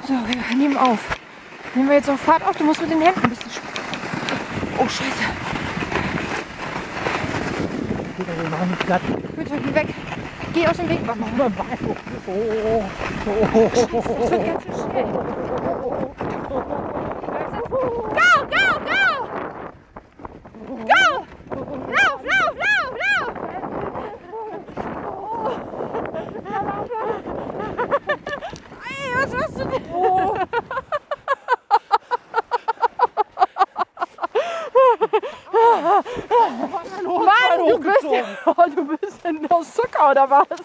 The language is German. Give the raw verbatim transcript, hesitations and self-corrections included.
So, wir nehmen auf. Nehmen wir jetzt auch Fahrt auf. Du musst mit den Händen ein bisschen. Oh, Scheiße. Wir machen nicht platt. Gut, geh weg. Geh aus dem Weg, Mama. Oh, oh, oh. Das wird ganz schön schnell. Go, go, go! Go! Lauf, lauf, lauf, lauf! Ey, was machst du denn? Oh. Mann, du bist, ja, oh, du bist denn aus Zucker oder was?